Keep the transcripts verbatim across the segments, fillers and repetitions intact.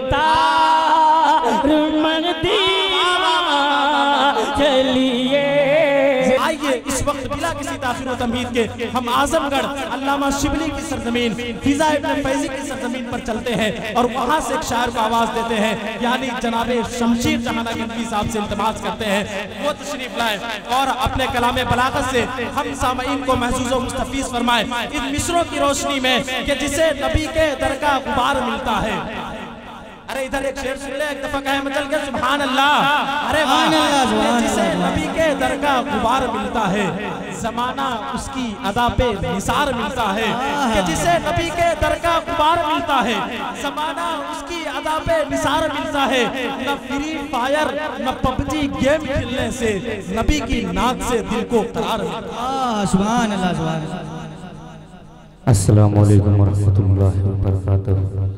Mukhtar Medina चलिए। आइए इस वक्त बिला किसी ताखीर व तमहीद के हम आजमगढ़ अल्लामा शिबली की सरजमीन फिजा इब्न फैजी की सरजमीन पर चलते हैं और वहाँ से एक शायर को आवाज़ देते हैं, यानी जनाबे शमशीर जहाना गिनती साहब से इल्तमास करते हैं वो तशरीफ लाए और अपने कलाम बलागत से हम सामईन को महसूस व मुस्तफीज फरमाए इन मिसरों की रोशनी में कि जिसे नबी के दर का गुबार मिलता है। अरे इधर एक शेर सुन ले, एक दफा कहे मचल के सुभान अल्लाह। अरे जिसे नबी के दर का गुबार मिलता है जमाना उसकी अदा पे निसार मिलता है, कि जिसे नबी के दर का गुबार मिलता है जमाना उसकी अदा पे निसार मिलता है। न फ्री फायर न पबजी गेम खेलने से नबी की नात से दिल को करार मिलता है। सुभान अल्लाह सुभान अल्लाह। अस्सलामु अलैकुम वरहमतुल्लाहि वबरकातुहू।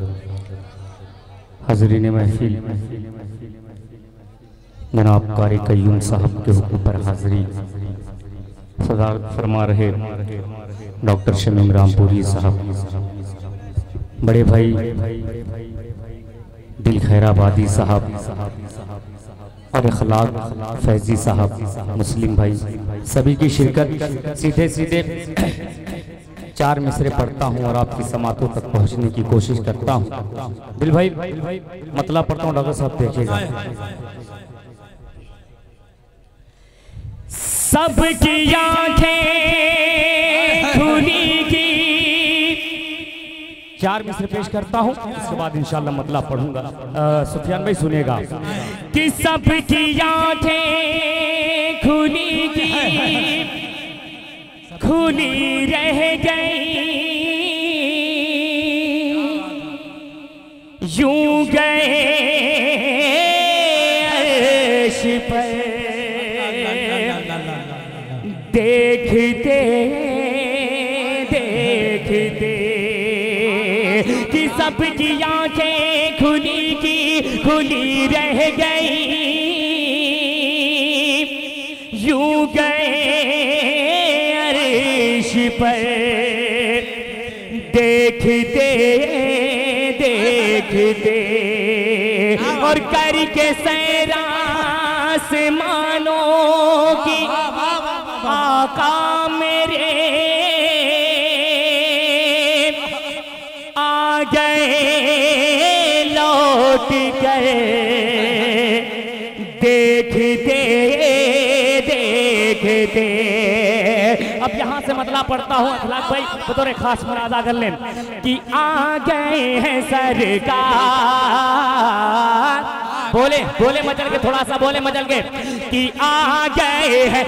हाज़रीन महफिल, जनाब कारी कय्यूम साहब के हुक्म पर हाज़री सदारत फरमा रहे डॉक्टर शमीम रामपुरी साहब, बड़े भाई दिल खैराबादी साहब और अखलाक फैजी साहब, मुस्लिम भाई सभी की शिरकत। सीधे सीधे चार मिसरे पढ़ता हूँ और आपकी समातों तक पहुँचने की कोशिश करता हूँ। दिल भाई मतलब पढ़ता हूँ, डॉक्टर साहब देखिएगा। सबकी आंखें खुली की, चार मिसरे पेश करता हूँ, उसके बाद इंशाल्लाह मतलब पढ़ूंगा। सुफियान भाई सुनिएगा कि सबकी आंखें खुली की खुली रह गई, यूं गए अर्श पर देखते देखते, कि सबकी आंखें खुली की खुली रह गई, यूं गए अर्श पर देखते देखते, और करके सैरा आसमानों की आका मेरे आ गए लौट गए, देखते देखते। अब यहाँ से मतलब पढ़ता हूँ अखलाक भाई बतौर खास मुरादा कर लें कि आ गए हैं सरकार, बोले बोले मचल के, थोड़ा सा बोले मचल के, कि आ गए हैं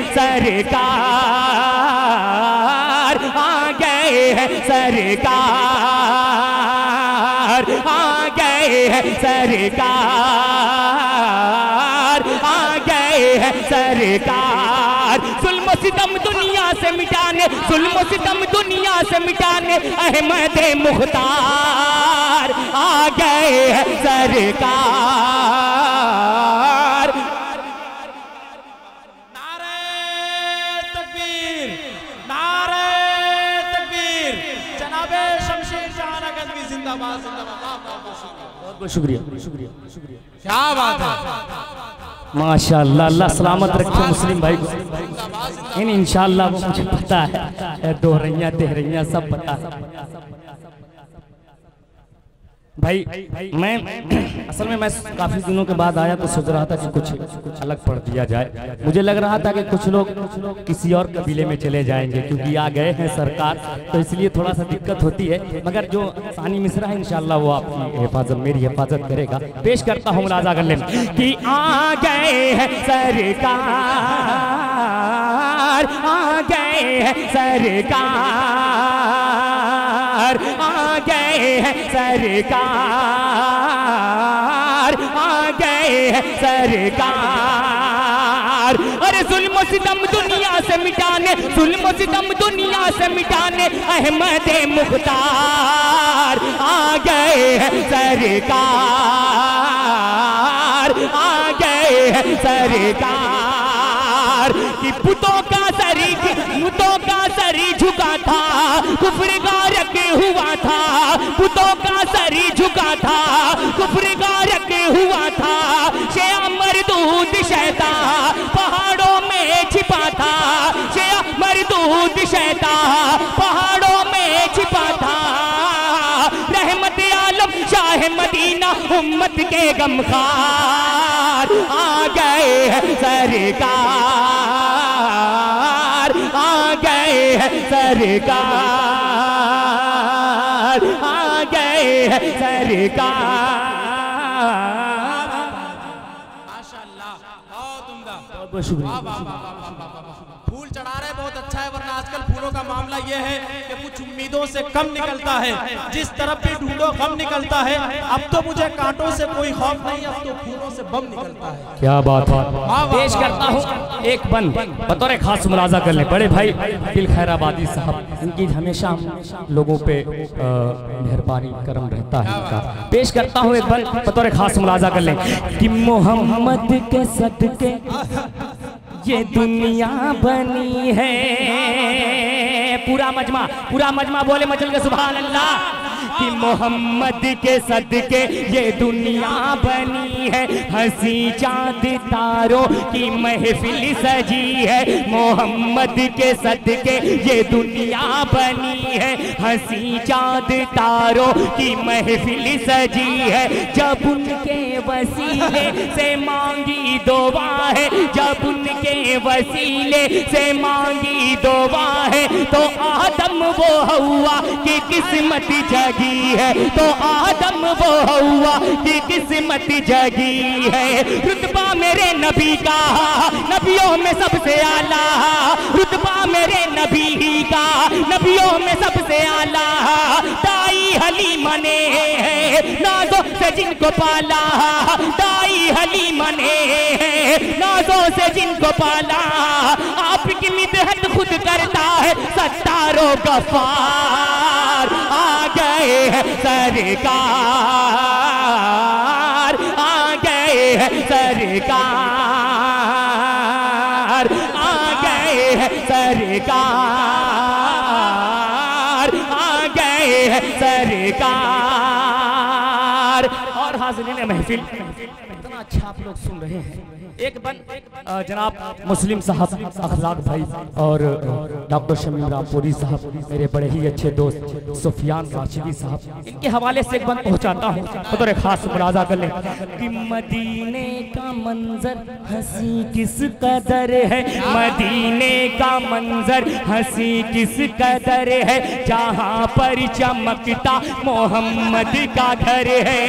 सरकार, आ गए हैं सरकार, आ गए हैं सरकार, आ गए हैं सरकार। जुल्म सितम दुनिया से मिटाने, जुल्म सितम दुनिया से मिटाने अहमद मुख्तार आ गए हैं सरकार। नारे तकबीर, नारे तकबीर, जनाबे शमशीर जहाना गंजवी जिंदाबाद जिंदाबाद। बहुत बहुत शुक्रिया शुक्रिया शुक्रिया, क्या बात है, माशाअल्लाह। अल्लाह सलामत रखे मुस्लिम भाई को। इन इंशाअल्लाह वो मुझे पता है, दोहरैया तेहरैया सब पता है भाई। मैं असल में मैं काफी दिनों के बाद आया तो सोच रहा था कि कुछ अलग पढ़ दिया जाए। मुझे लग रहा था कि कुछ लोग किसी और कबीले में चले जाएंगे क्योंकि आ गए हैं सरकार, तो इसलिए थोड़ा सा दिक्कत होती है। मगर जो सानी मिसरा है इंशाअल्लाह वो आपकी हिफाजत, मेरी हिफाजत करेगा। पेश करता हूँ राजा गल्लेम कि आ गए हैं सरकार, आ गए हैं सरकार, आ गए हैं सरकार, आ गए हैं सरकार। अरे जुल्म सितम दुनिया से मिटाने, जुल्म सितम दुनिया से मिटाने अहमद मुख्तार आ गए हैं सरकार, आ गए हैं सरकार। कि पुतों का सरी मुतों का सरी झुका था, कुफ्र गारक हुआ था, पुतों का सरी झुका था, कुफ्र बारूद शैतान पहाड़ों में छिपा था। रहमत आलम शाह मदीना उम्मत के गमखार आ गए हैं सरकार, आ गए हैं सरकार, आ गए हैं सरकार। माशाअल्लाह, बहुत उम्दा, बहुत शुक्रिया। फूल चढ़ा रहे बहुत अच्छा है, वरना आजकल फूलों का मामला ये है कि कुछ उम्मीदों से कम निकलता है। जिस तरफ भी ढूंढो गम निकलता है। अब तो मुझे कांटों से कोई खौफ नहीं, अब तो फूलों से बम निकलता है। क्या बात है। पेश करता हूँ एक बंद बतौर खास मुलाजा कर ले बड़े भाई दिल खैराबादी साहब, इनकी हमेशा लोगों पे मेहरबानी करम रहता है इनका। पेश करता हूँ एक बंद बतौर खास मुलाजा कर ले कि मोहम्मद के सदके ये दुनिया बनी है। पूरा मजमा पूरा मजमा बोले मचल के सुभान अल्लाह कि मोहम्मद के सदके ये दुनिया बनी है। हंसी चांद तारों की महफिल सजी है। मोहम्मद के सदके ये दुनिया बनी है। हंसी चांद तारों की महफिल सजी है। जब उनके वसीले से मांगी दुआ है, जब उनके वसीले से मांगी दुआ है, तो आदम वो हवा की किस्मत जगी है, तो आदम वो हवा की किस्मत जगी है। रुतबा मेरे नबी का नबियों में सबसे आला, रुतबा मेरे नबी का नबियों में सबसे आला। दाई हलीमा ने नाजों से जिनको पाला, दाई हलीमा ने नाजों से जिनको पाला। आपकी मिदहत खुद करता है सत्तारों गफार। आ गए हैं सरकार, आ गए हैं सरकार, आ गए हैं सरकार, आ गए हैं सरकार। और हाज़िरीन महफिल इतना अच्छा आप लोग सुन रहे हैं। एक बन जनाब मुस्लिम साहब अखलाक भाई और डॉक्टर शमीम रामपुरी साहब, मेरे बड़े ही अच्छे दोस्त सुफियान राशिदी साहब, इनके हवाले से एक बन पहुंचाता हूं तो खास मुलाजा कर लें कि मदीने का मंजर हंसी किस कदर है, मदीने का मंजर हंसी किस कदर है, जहां पर चमकता मोहम्मद का घर है।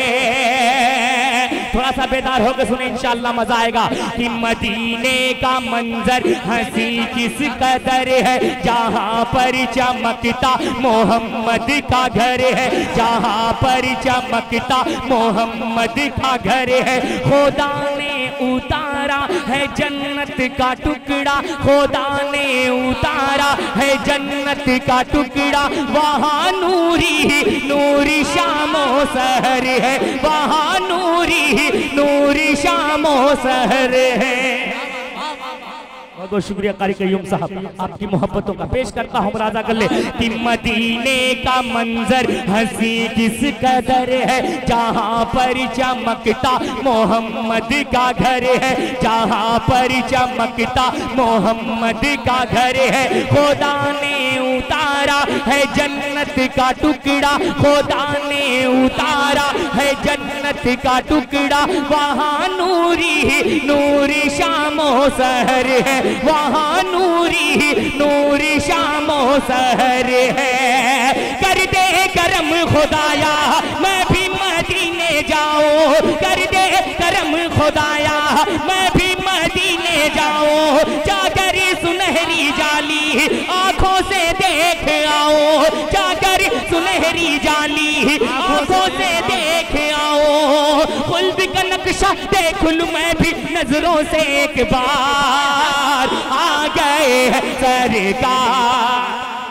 थोड़ा सा बेदार होकर सुने इंशाअल्लाह मजा आएगा कि मदीने का मंजर हंसी किस कदर है, जहां पर चमकता मोहम्मद का घर है, जहां पर चमकता मोहम्मद का घर है। खुदा ने उतारा है जन्नत का टुकड़ा, खुदा ने उतारा है जन्नत का टुकड़ा, वहाँ नूरी नूरी शामो सहर है, वहाँ नूरी नूरी शामो सहर है। बहुत बहुत शुक्रिया कारी कयूम साहब, आपकी मोहब्बतों का पेश करता हूँ मुलाजा कर ले कि मदीने का मंजर हंसी किस कदर है, जहाँ पर चमकता मोहम्मद का घर है, जहाँ पर चमकता मोहम्मद का घर है। खुदा ने उतारा है जन्नत का टुकड़ा, खुदा ने उतारा है जन्नत का टुकड़ा, वहाँ नूरी नूरी शामो सहर है, वहाँ नूरी नूरी शामो सहर है। कर दे करम खुदाया मैं भी मदीने जाऊं, कर दे करम खुदाया मैं भी मदीने जाऊं, जाकर सुनहरी जाली आंखों से देख आओ, जाकर सुनहरी जाली आंखों से देख आओ, खुल्द का नक्शा देख लूं मैं भी नजरों से एक बार। आ गए हैं सरकार।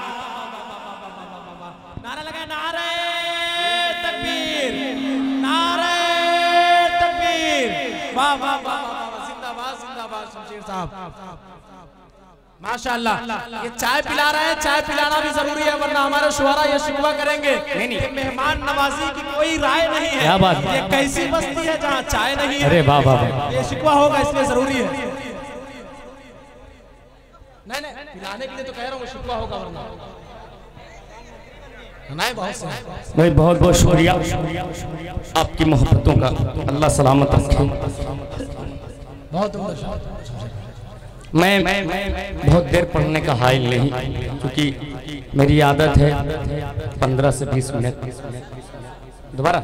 नारा लगा, नारे तकबीर, नारे तकबीर। वाह वाह वाह, जिंदाबाद जिंदाबाद शमशीर साहब, माशाअल्लाह। ये चाय पिला रहे हैं, चाय पिलाना भी जरूरी है, वरना हमारे शुआरा ये शिकवा करेंगे नहीं, मेहमान नवाजी की कोई राय नहीं है। क्या बात, ये कैसी बस्ती है जहाँ चाय नहीं है। अरे वाह वाह, ये शिकवा होगा इसलिए जरूरी है। नहीं नहीं पिलाने के लिए तो कह रहा हूँ, शुक्र होगा वरना नहीं। बहुत से भाई बहुत बहुत शुक्रिया आपकी मोहब्बतों का, अल्लाह सलामत रखे। बहुत मैं बहुत देर पढ़ने का हाइल नहीं, क्योंकि मेरी आदत है पंद्रह से बीस मिनट। दोबारा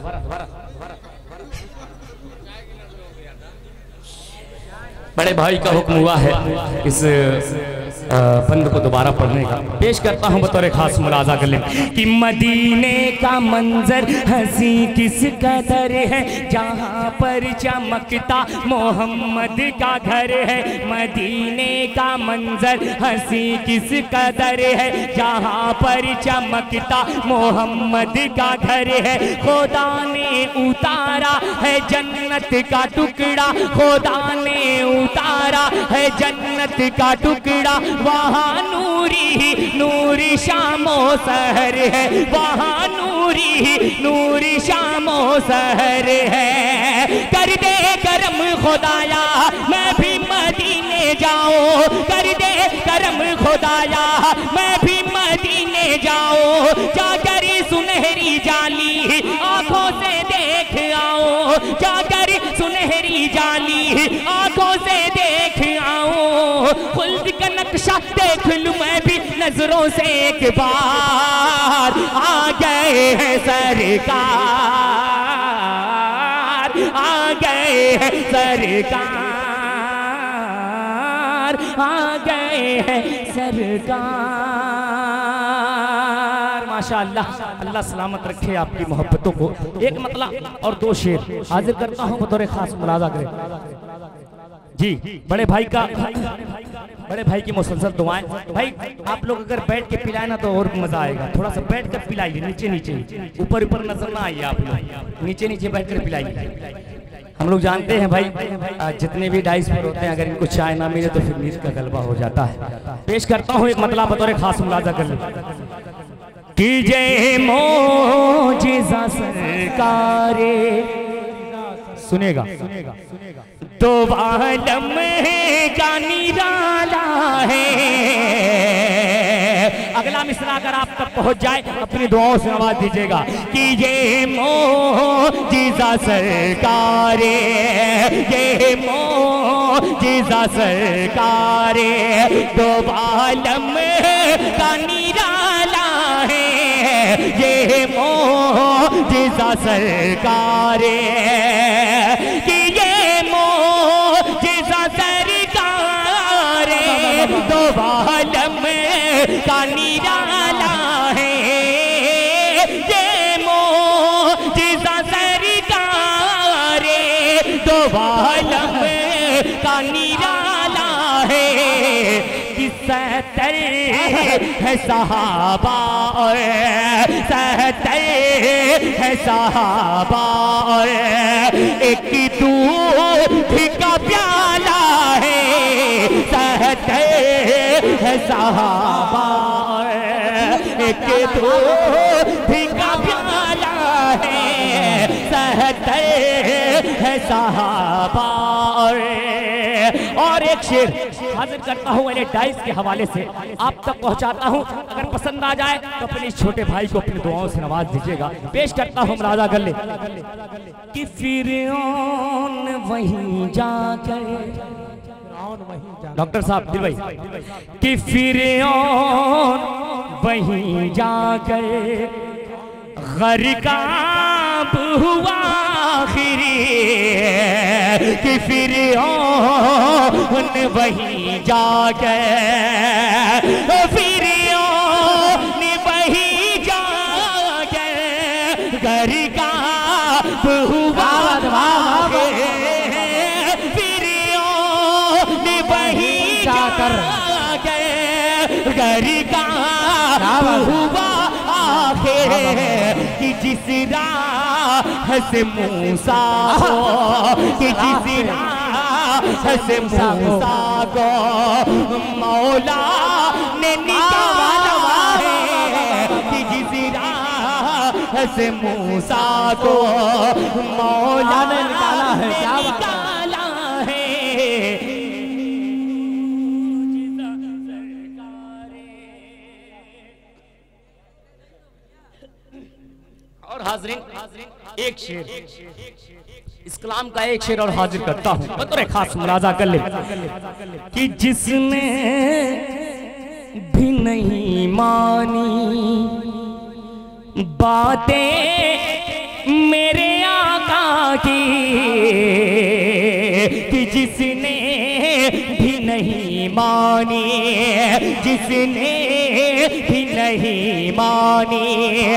बड़े भाई का हुक्म हुआ है इस बंद को दोबारा पढ़ने का। पेश करता हूँ बतौर खास मुलाजा कर ले कि मदीने का मंजर हंसी किस कदर है, जहाँ पर चमकता मोहम्मद का घर है। मदीने का मंजर हंसी किस कदर है, जहाँ पर चमकता मोहम्मद का घर है। खुदा ने उतारा है जन्नत का टुकड़ा, खुदा ने उतारा है जन्नत का टुकड़ा। वहाँ नूरी नूरी शामो सहर है, वहाँ नूरी नूरी शामो सहर है। कर दे करम खुदाया मैं भी मदीने जाऊं, कर दे करम खुदाया मैं भी मदीने जाऊं। जाकर सुनहरी जाली आंखों से देख आऊं, जाकर सुनहरी जाली आंखों से देख आऊं। खुल्द का नक्शा देख लूं मैं भी नजरों से एक बार। आ गए हैं सरकार, आ गए हैं सरकार, आ गए हैं सरकार। माशाअल्लाह, अल्लाह सलामत रखे आपकी मोहब्बतों को। एक मतलब और दो शेर हाजिर करता हूँ बतौर खास मुलाजा करें जी। बड़े भाई का बड़े भाई की मुसलसल दुआएं। भाई आप लोग अगर बैठ के पिलाए ना तो और मजा आएगा। थोड़ा सा बैठ कर पिलाइए, नीचे नीचे, ऊपर ऊपर नजर ना आइए आप लोग, नीचे नीचे बैठ कर पिलाइए। हम लोग जानते हैं भाई जितने भी डाइस पर होते हैं, अगर इनको चाय ना मिले तो फिर नींद का गलबा हो जाता है। पेश करता हूँ एक मतलब बतौर खास मुलाजा कर ले कि जय मोजिज़ा सरकारे। सुनेगा तो आलम का निराला है। अगला मिसरा अगर आप तक पहुंच जाए अपनी दुआओं से आवाज दीजिएगा कि ये मोजिज़ा सरकारे, ये मोजिज़ा सरकारे। तो आलम का निराला है, ये मोजिज़ा सरकारे। कि ये मोजिज़ा सरकारे दो आलम का निराला है। ये मोजिज़ा सरकारे दो आलम का निराला है। कि सहतर है सहाबा और सहतर है सहाबा और एक दूध का प्याला है। सहतर है सहाबा और एक दूध का प्याला है। सहतर है सहाबा और और एक शेर हाजिर करता हूँ मेरे डाइस के हवाले से आप तक पहुँचाता हूँ। अगर पसंद आ जाए तो अपने छोटे भाई को अपनी दुआओं से नवाज दीजिएगा। पेश करता हूँ मुलाजा कर ले कि फिरौन वहीं जाकर, डॉक्टर साहब दिल भाई, कि फिरौन वहीं जाकर ग़रक़ाब हुआ आखिरी। कि फिरौन वहीं जाकर, फिरौन वहीं जाकर ग़रक़ाब हुआ आखिरी। फिरौन वहीं जाकर ग़रक़ाब हुआ आखिर। कि जिस राह से मूसा को, कि जिस राह से मूसा को मौला ने निकाला है। कि जिस राह से मूसा को मौला ने निकाला है, निकाला है। और हाजरीन एक शेर, इस कलाम का एक शेर और हाजिर करता हूँ, बतौर खास मुलाजा कर ले कि जिसने भी नहीं मानी बातें मेरे आका की, कि जिसने भी नहीं मानी, जिसने भी नहीं मानी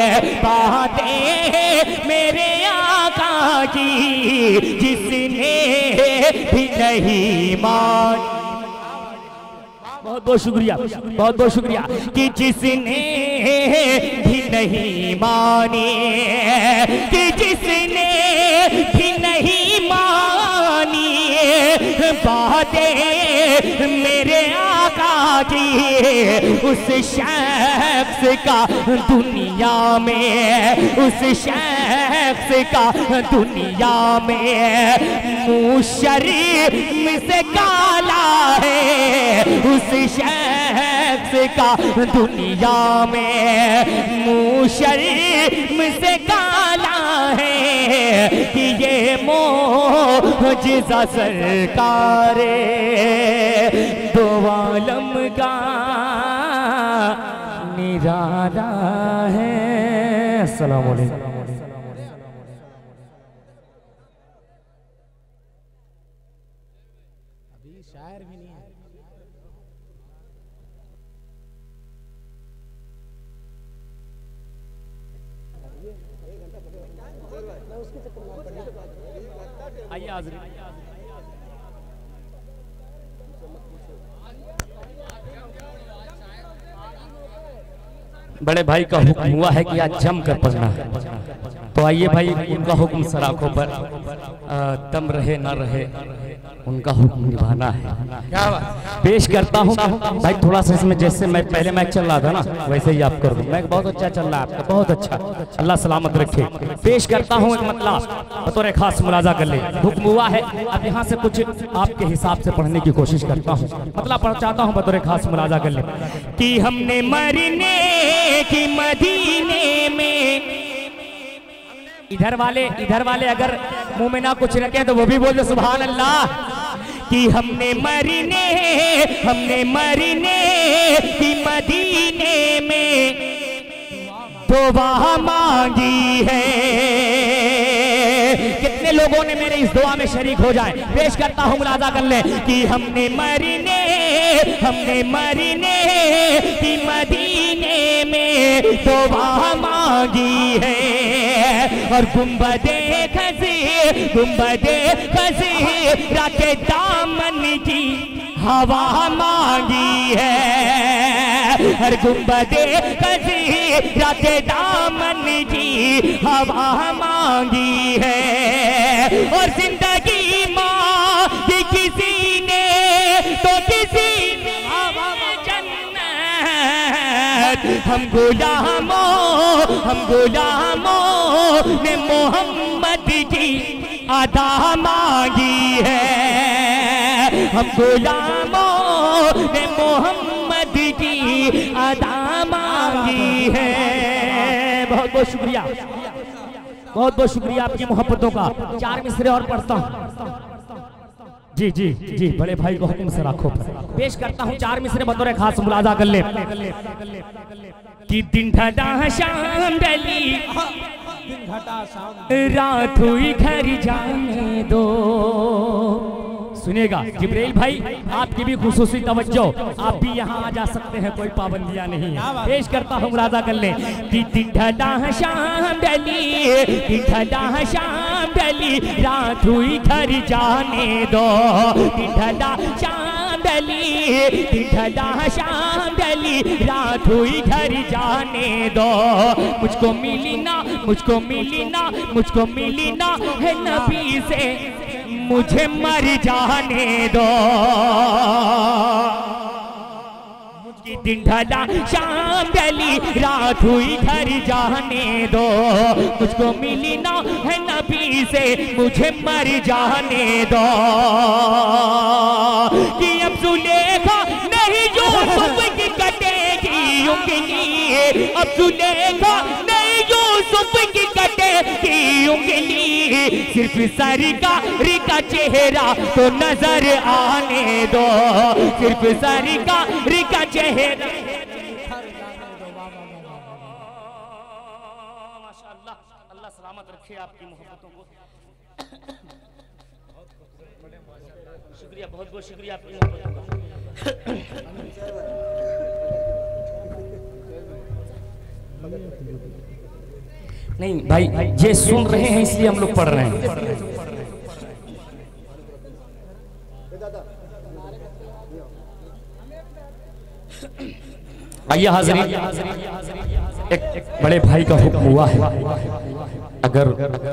बातें मेरे आका की, जिसने भी नहीं मानी। बहुत बहुत शुक्रिया, बहुत बहुत शुक्रिया। कि जिसने भी नहीं मानी, कि जिसने भी नहीं मानी बातें मेरे आका की, उस शख्स का दुनिया में, उस शख्स का दुनिया में मुँह शर्म से काला है, उस शख्स का दुनिया में मुँह शर्म से काला है, कि ये मोजिज़ा सरकारे दो आलम का निराला है। अस्सलाम वालेकुम। आइए हाज़िर। बड़े भाई का हुक्म हुआ है कि आज जम कर पढ़ना है, तो आइए भाई उनका हुक्म सराखों पर दम रहे ना रहे उनका हुक्म निभाना है। क्या बात पेश करता हूँ भाई, थोड़ा सा इसमें जैसे मैं पहले मैच चल रहा था ना वैसे ही आप कर दो। मैच बहुत अच्छा चल रहा है आपका, बहुत अच्छा, अल्लाह सलामत रखे। पेश करता हूँ एक मतलब बतौर खास मुलाजा कर ले। हुक्म हुआ है अब यहाँ से कुछ आपके हिसाब से पढ़ने की कोशिश करता हूँ, मतलब पढ़ चाहता हूँ बतौर खास मुलाजा कर ले। कि हमने मरने की मदीने में, इधर वाले इधर वाले अगर मुंह में ना कुछ रखे तो वो भी बोल दो सुभान अल्लाह। कि हमने मरने हमने मरने की मदीने में दुआ मांगी है। कितने लोगों ने मेरे इस दुआ में शरीक हो जाए? पेश करता हूँ मुलाजा कर ले। कि हमने मरने हमने मरने की मदीने में दुआ मांगी है, और गुंबदे खज़ीर गुंबदे खज़ीर राके दामन की हवा मांगी है। हर गुंबदे खज़ीर राके दामन की हवा मांगी है। और जिंदगी मांगी किसी ने तो किसी ने जन्नत। हम गुलामों हम गुलामों ने मोहम्मद की अदा मांगी है। हम गुलामों ने मोहम्मद की अदा मांगी है। बहुत बहुत शुक्रिया, बहुत बहुत शुक्रिया आपकी मोहब्बतों का। चार मिसरे और पढ़ता हूँ। जी जी जी बड़े भाई को हुक्म से रखो। पेश करता हूँ चार मिसरे बतौर खास मुलाजा कर ले। कि दिन ढला शाम ढली रात हुई घर जाने दो। सुनिएगा जिब्राइल भाई, आपकी भी खुसूसी तवज्जो, आप भी यहाँ आ जा सकते हैं, कोई पाबंदियां नहीं है। पेश करता हूँ मुलाजा कर ले। कि दिन ढला शाम ढली दिन ढला शाम ढली रात हुई घर जाने दो। दिन ढला शाम ढली दिन ढला शाम ढली रात हुई घर जाने दो। मुझको मिली ना मुझको मिली ना मुझको मिली ना है नबी से, मुझे मर जाने दो। दिन ढला शाम ढली रात हुई घर जाने दो। मुझको मिली ना है नबी से, मुझे मर जाने दो। कि अब जुलेखा नहीं यूसुफ की कटेगी उंगली, अब जुलेखा नहीं यूसुफ की कटेगी सिर्फ सरकार का चेहरा तो नजर आने दो, सिर्फ सरकार का चेहरा। माशाअल्लाह, अल्लाह सलामत रखे आपकी मोहब्बतों को। शुक्रिया, बहुत बहुत शुक्रिया आपकी मोहब्बतों का। नहीं भाई, ये सुन रहे हैं इसलिए हम लोग पढ़ रहे हैं। आइए हाज़रीन, एक बड़े भाई का हुक्म हुआ है, अगर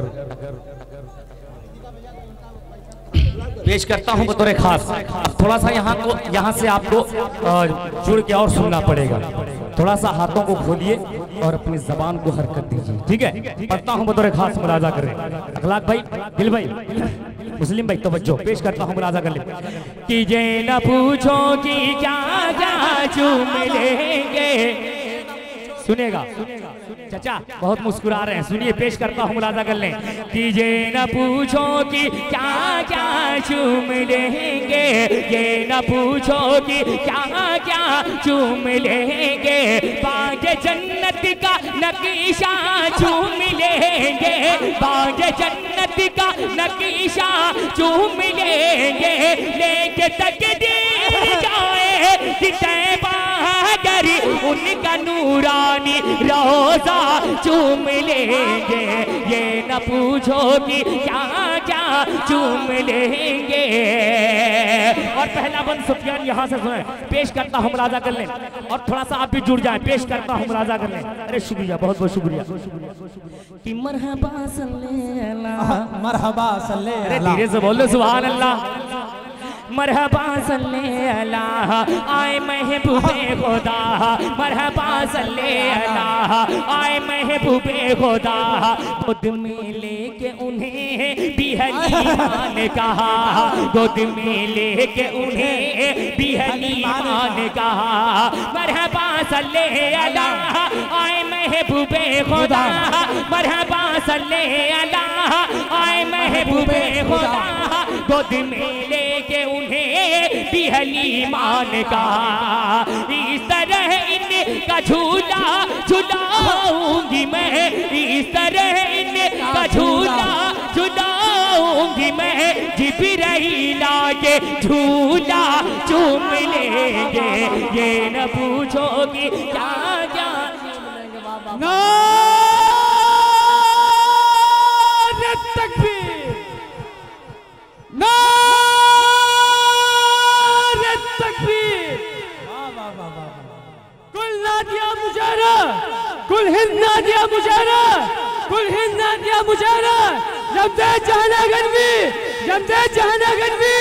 पेश करता हूं बतौर खास। थोड़ा सा यहाँ को यहाँ से आपको जुड़ के और सुनना पड़ेगा। थोड़ा सा हाथों को खोलिए और अपनी जबान को हरकत दीजिए, ठीक है? पढ़ता हूँ बतौर खास, मुलाजा करें। अखलाक भाई, दिल भाई, मुस्लिम भाई तवज्जो, पेश करता हूँ, मुलाजा कर ले। कि ये न पूछो कि क्या क्या चूम लेंगे। सुनेगा चाचा, बहुत मुस्कुरा रहे हैं, सुनिए, पेश करता हूँ, मुलाजा कर लें। कि ये न पूछो कि क्या क्या चूम लेंगे, ये न पूछो कि क्या क्या चूम लेंगे, बाग जन्नत का नक्शा चूम लेंगे, बाग जन्नत का नक्शा चूम लेंगे, लेके तकदीर जाए तैबा कर उनका नूरानी रोजा चूम लेंगे, ये न पूछो कि क्या क्या चूम लेंगे। और पहला बंद सुफियान यहाँ से सुने, पेश करता हूँ, मुलाजा कर लें। और थोड़ा सा आप भी जुड़ जाए, पेश करता हूँ, मुलाजा कर लें। अरे शुक्रिया, बहुत बहुत शुक्रिया। कि मरहबा सल्ले अल्लाह, मरहबा सल्ले अरे धीरे से बोल दो, सुभान अल्लाह। मरहबा सल्ले अल्लाह आए महबूबे खुदा, मरहबा सल्ले अल्लाह आए महबूबे खुदा, गोद में लेके उन्हें भी हलीमान कहा, गोद में लेके उन्हें भी हलीमान कहा। मरहबा सल्ले अल्लाह आए महबूबे खुदा, मरहबा सल्ले अल्लाह आए महबूबे खुदा, गोद में लेके उन्हें भी हलीमान का। इस तरह इनका झूला झुलाऊंगी मैं, इस तरह इनका झूला झुलाऊंगी मैं, जिब्राइल के झूला चूम लेंगे, ये न पूछोगी क्या क्या। नारे तकबीर, नारे तकबीर, कुल नादिया मुजारा, कुल हिंद नादिया मुजारा, कुल हिंद नादिया मुजारा, जमते जहाना गनवी, जमते जहाना गनवी,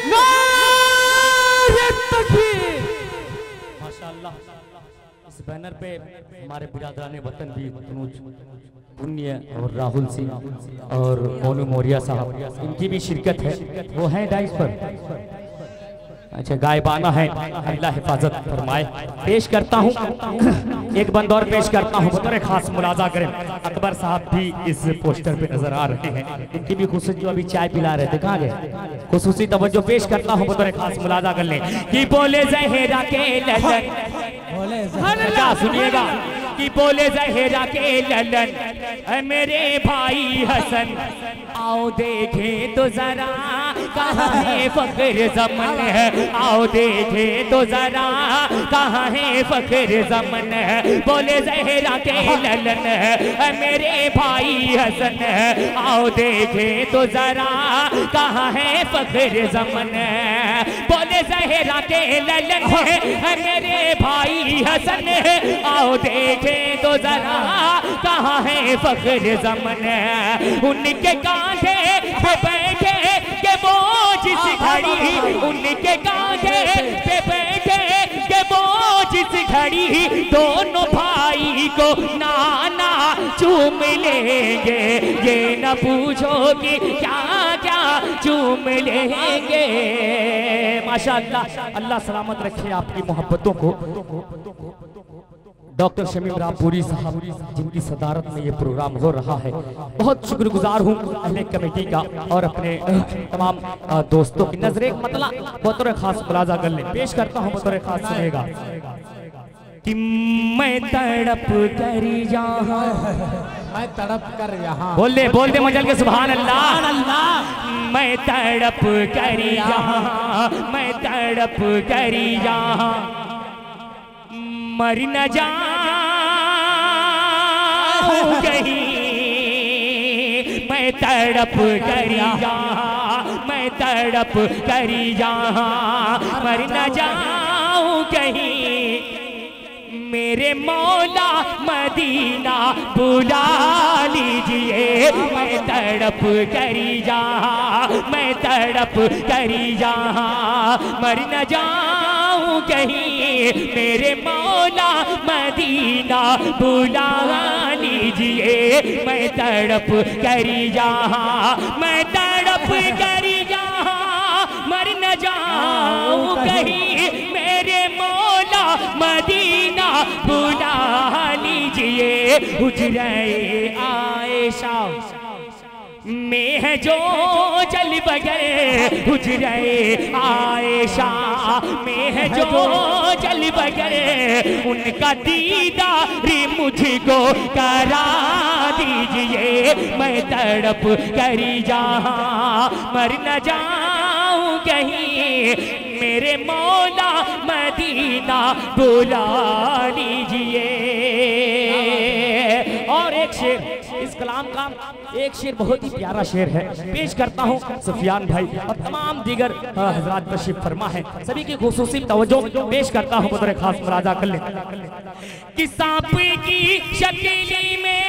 नारे तकबीर। माशाअल्लाह, इस बैनर पे हमारे बिरादरान वतन भी तनुज पुण्य और राहुल सिंह और मोनू मौर्या साहब, इनकी भी शिरकत है, वो हैं डाइस पर। अच्छा, गायबाना है, अल्लाह हिफाजत फरमाए। पेश करता हूँ, एक बंद और पेश करता हूँ, बतौर खास, मुलाजा करें। अकबर साहब भी इस पोस्टर पे नजर आ रहे हैं, इनकी भी खुशी, जो अभी चाय पिला रहे थे, कहाँ गए? खुसूसी तवज्जो पेश करता हूँ, बतौर खास, मुलाजा कर लें। कि बोले ज़हरा के ललन, क्या सुनिएगा, कि बोले ज़हरा के ललन मेरे भाई हसन, आओ देखे तो जरा कहाँ है फख्र ज़मन है, आओ देखे तो जरा कहाँ है फख्र ज़मन है। बोले ज़हरा के ललन मेरे भाई हसन, आओ देखे तो जरा कहाँ है फख्र ज़मन है। बोले ज़हरा के ललन मेरे भाई हसन, आओ देखे तो जरा कहाँ है फख्र ज़मन है। उनके कांधे पे बैठे के बोझ सी घड़ी, उनके कांधे पे बैठे के बोझ सी घड़ी, दोनों भाई को नाना चूम लेंगे, ये न पूछो कि क्या क्या चूम लेंगे। माशाअल्लाह, अल्लाह सलामत रखे आपकी मोहब्बतों को। डॉक्टर शमीम रामपुरी साहब जिनकी सदारत में ये प्रोग्राम हो रहा है, बहुत शुक्रगुजार हूँ अहले कमेटी का और अपने तमाम दोस्तों की। नजर एक मतला बतौर खास मुलाजा कर ले, पेश करता हूँ बतौर खास, सुनेगा कि मैं तड़प कर यहाँ, मैं तड़प कर यहाँ, बोल दे बोल दे मजल के सुभान अल्लाह अल्लाह। मैं तड़प कर यहाँ, मैं तड़प कर यहाँ, मर न जाऊं कहीं, मैं तड़प कर यहाँ, मैं तड़प कर यहाँ, मर न जाऊं कहीं, मेरे मौला मदीना बुला लीजिए। मैं तड़प करी जहाँ, मैं तड़प करी जहाँ, मर न जाऊं कहीं, मेरे मौला मदीना बुला लीजिए। मैं तड़प करी जहाँ, मैं तड़प करी जहाँ, मर न जाऊं कहीं, मेरे मौला मदीना बुला लीजिए। हुजरे आयशा में है जो चल बगैर, हुजरे आयशा में है जो चल बगैर, उनका दीदार मुझको करा दीजिए। मैं तड़प करी जहाँ, मर न जाऊं कहीं, मेरे मौला मदीना बुला लीजिए। और एक शेर इस कलाम का, एक शेर बहुत ही प्यारा शेर है, पेश करता हूँ सुफियान भाई और तमाम दीगर हजरात तशरीफ फरमा है, सभी की खुसूसी तवज्जो पेश करता हूँ बतौर खास मुलाजा कर ले। कि सांप की शक्ल में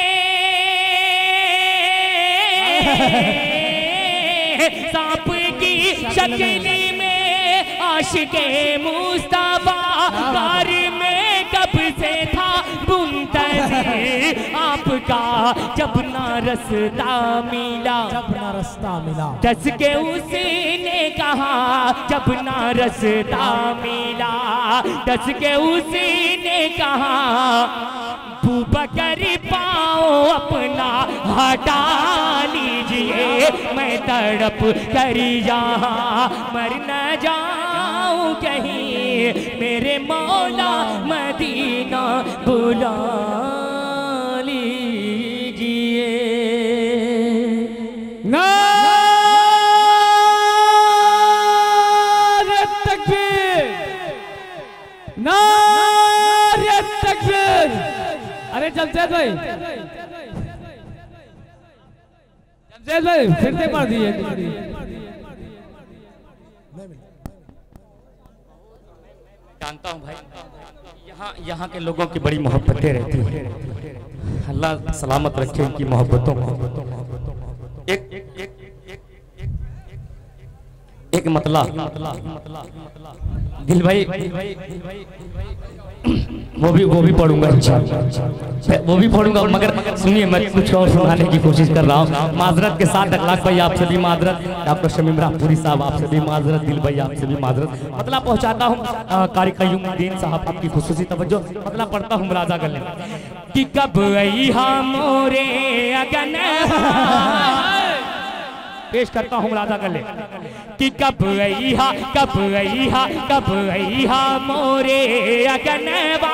सांप की शक्ल में आशिके मुस्तफा कार में कब से था मुंतज़िर आपका, जब ना रास्ता मिला, जब ना रास्ता मिला, डस के उसने कहा, जब ना रास्ता मिला, डस के उसने कहा, बकर पाओ अपना हटा लीजिए। मैं तड़प करी जहाँ, मर न जाऊं कहीं, मेरे मौला मदीना बुला लीजिए। नारे तकबीर, नारे तकबीर। अरे जमशेद भाई, जमशेद भाई फिर से पढ़ दिए। जानता हूँ भाई, यहाँ यहाँ के लोगों की बड़ी मोहब्बतें रहती हैं, अल्लाह सलामत रखे उनकी मोहब्बतों को। एक एक मतला दिल भाई, वो भी वो भी पढ़ूंगा इंशाअल्लाह, वो भी पढ़ूंगा, मगर सुनिए मैं कुछ और सुनाने की कोशिश कर रहा हूँ। माजरत के साथ अखलाक भाई आप से भी माजरत, डॉक्टर शमीम रामपुरी साहब आप से भी माजरत, दिल भाई आप से भी माजरत। मतलब पहुँचाता हूँ कारी क़य्यूमुद्दीन साहब, आपकी खुसूसी तवज्जो, मतलब पढ़ता हूँ मुलाजा कर लें। कि कब अइहा मोरे अगन, पेश करता हूँ मुलाजा कर ले। कि कब अइहा कब अइहा कब अइहा मोरे अगनवा,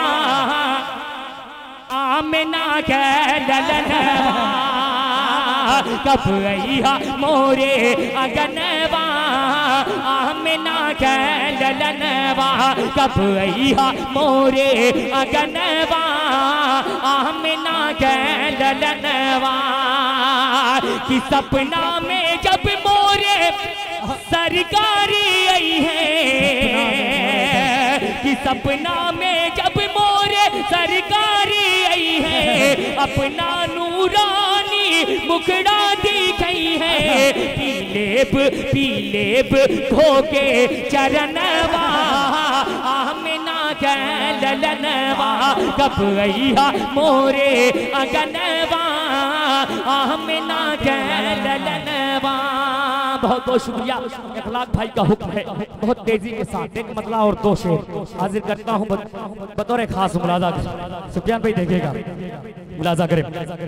आमिना के ललनवा, कब अइहा मोरे अगनवा, आमिना के ललनवा, कब अइहा मोरे अगनवा, आमिना के ललनवा। कि सपना में जब मोरे सरकारी आई है, कि सपना में जब मोरे सरकारी आई है, अपना नूरानी मुखड़ा दिखाई है, पीलेब पीलेब धोके चरणवा, आमिना के ललनवा, कब अइहा मोरे अगनवा, आमिना के ललनवा। बहुत बहुत शुक्रिया। इखलाक भाई का हुक्म है बहुत तेजी के साथ एक मतला और दो शेर हाजिर करता हूँ बतौर खास मुलाजा। सुफियान भाई देखेगा मुलाजा करें।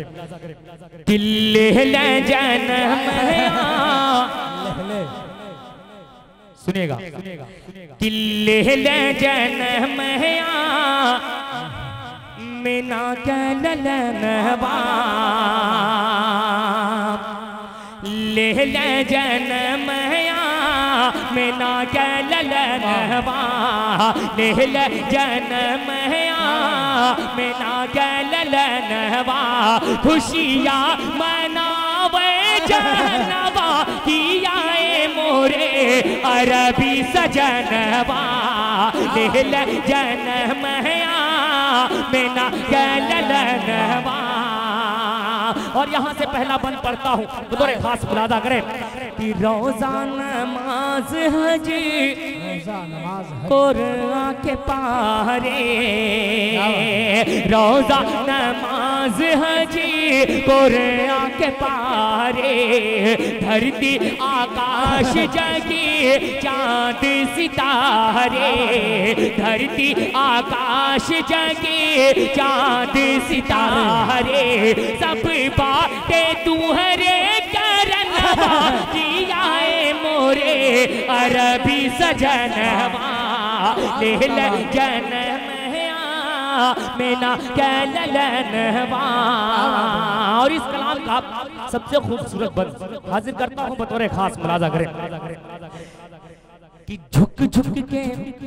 किले जन्म सुनिएगा किले जन्म मिना कलनवा ले ले जन्म मिना कलनवा ले ले जन्म मिना कलनवा खुशियाँ मनावे जनवा किया मोरे अरबी सजनवा ले ले जन्म मिना कलनवा। और यहाँ से पहला बंद पढ़ता हूँ बतौर खास मुलाजा करें कि रोजा नमाज हजी कुरान के पारे रोजा नमाज हजी कुरान के पारे धरती आकाश जगी चांद सितारे धरती आकाश जगी चांद सितारे सब बातें तुम्हारे करनवा किया मोरे अरबी सजनवा ले ले जन्म मिना कलनवा। और इस कलाम का सबसे खूबसूरत बंद हाजिर करता हूँ बतौर खास मुलाजा करें कि झुक झुक के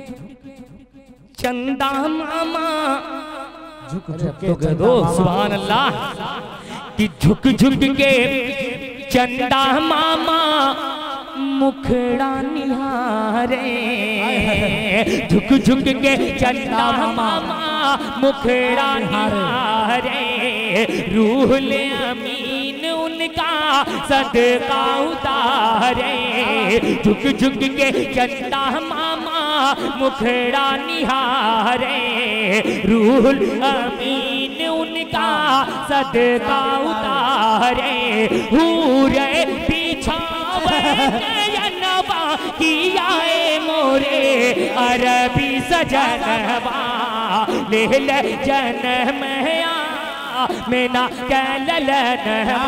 चंदा मामा झुक झुक के दो सुभान अल्लाह कि झुक झुक के चंदा मामा मुखड़ा निहारे झुक झुक के चंदा मामा मुखड़ा निहारे रूह ले अमीन उनका सदका उतारे झुक झुक के चंदा मामा मुखड़ा निहारे रूह अमीन उनका सदका उतारे हूरे बिछावे नवा किया मोरे अरबी सजनवा ले ले जन्म मिना कलनवा।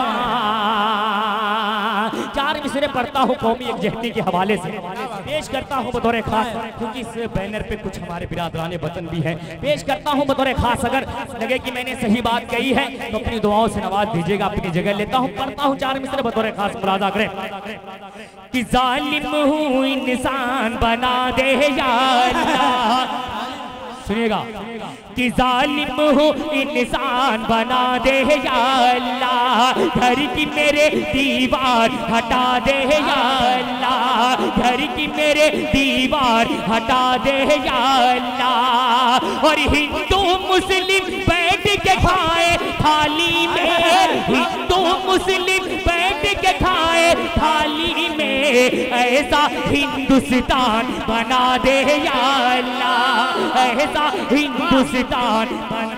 चार मिसरे पढ़ता हूँ कौमी यकजहती के हवाले से पेश करता हूँ बतौर खास क्योंकि इस बैनर पे कुछ हमारे बिरादरान वतन भी हैं पेश करता हूँ बतौर खास। अगर लगे कि मैंने सही बात कही है तो अपनी दुआओं से नवाज दीजिएगा अपनी जगह लेता हूँ पढ़ता हूँ चार मिसरे बतौर खास मुलाजा करें कि जालिम हूँ इंसान बना दे या अल्लाह सुनिएगा कि जालिम हूँ इंसान बना दे या अल्लाह घर की मेरे दीवार हटा दे या अल्लाह घर की मेरे दीवार हटा दे या अल्लाह। और हिंदू मुस्लिम बैठ के खाए थाली में हिंदू मुस्लिम बैठ के खाए थाली में ऐसा हिंदुस्तान बना दे या अल्लाह ऐसा हिंदुस्तान बना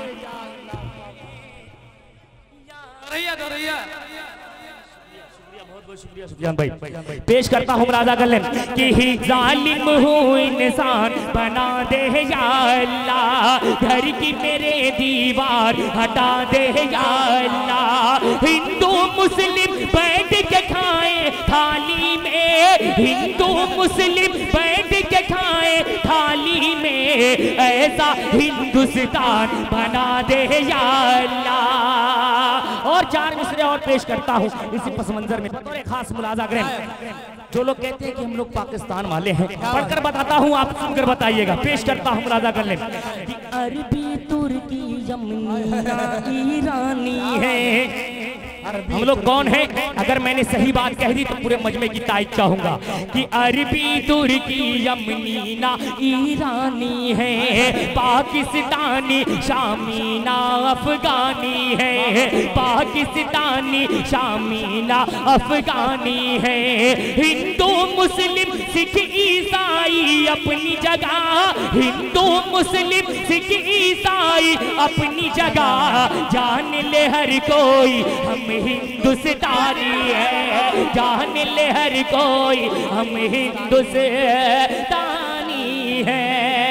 सुफियान भाई पेश करता हूँ मुलाजा कर लें कि ही जालिम हूँ इंसान बना दे या अल्लाह घर की मेरे दीवार हटा दे या अल्लाह हिंदू मुस्लिम बैठ के खाए थाली में हिंदू मुस्लिम बैठ के खाए थाली में ऐसा हिंदुस्तान बना दे या अल्लाह। और चार मिसरे और पेश करता हूँ इसी पस मंजर में बतौर खास मुलाजा करें जो लोग कहते हैं कि हम लोग पाकिस्तान वाले हैं पढ़कर बताता हूँ आप सुनकर बताइएगा पेश करता हूँ मुलाजा कर लें कि अरबी तुर्की यमनी ईरानी है हम लोग कौन है अगर मैंने सही बात कह दी तो पूरे मजमे की तारीफ चाहूंगा कि अरबी तुर्की यमनी ना ईरानी है पाकिस्तानी शामी ना अफगानी है पाकिस्तानी शामी ना अफगानी है हिंदू मुस्लिम सिख ईसाई अपनी जगह हिंदू मुस्लिम सिख ईसाई अपनी जगह जान ले हर कोई हम हिंदुस्तानी है, जान ले हर कोई हम हिंदुस्तानी है।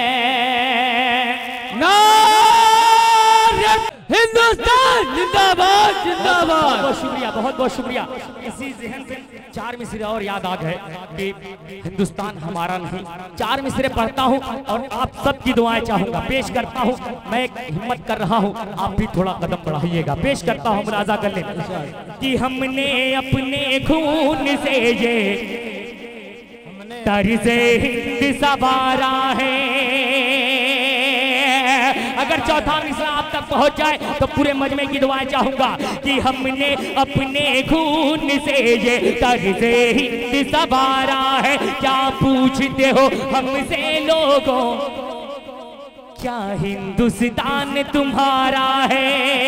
हिंदुस्तान जिंदाबाद जिंदाबाद। बहुत शुक्रिया, बहुत बहुत शुक्रिया। इसी जहन से चार मिसरे और याद आ गए कि हिंदुस्तान हमारा नहीं। चार मिसरे पढ़ता हूँ और आप सबकी दुआएं चाहूंगा, पेश करता हूँ। मैं एक हिम्मत कर रहा हूँ, आप भी थोड़ा कदम बढ़ाइएगा। पेश करता हूँ, मुलाजा कर ले कि हमने अपने खून से ये तर्ज़े हिंद सवारा है। अगर चौथा मिसरा आप तक पहुंच जाए तो पूरे मजमे की दुआएं चाहूंगा कि हमने अपने खून से ये तर्ज़े हिंद सवारा है। क्या पूछते हो हमसे लोगों, क्या हिंदुस्तान तुम्हारा है?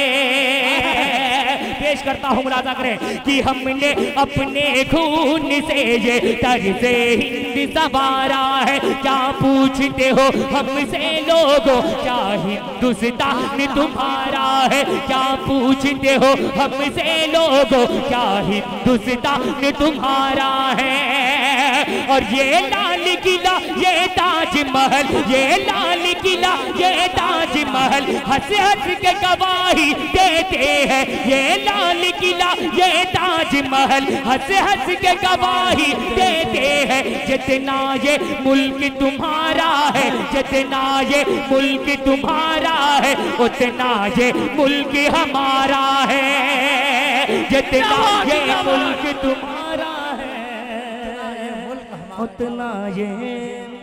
पेश करता हूँ, मुलाजा करें कि हमने अपने खून से ये तर्ज़े हिंद सवारा है। क्या पूछते हो हमसे लोगों, क्या हिंदुस्तान तुम्हारा है? क्या पूछते हो हमसे लोगों, क्या हिंदुस्तान तुम्हारा है? और ये लाल किला, ये ताजमहल, ये लाल किला, ये ताजमहल हंस हंस के गवाही देते हैं। ये लाल किला, ये ताजमहल हंस हंस के गवाही देते हैं। जितना ये मुल्क तुम्हारा है, जितना ये मुल्क तुम्हारा है, उतना ये मुल्क हमारा है। जितना ये मुल्क तुम्हारा है, उतना ये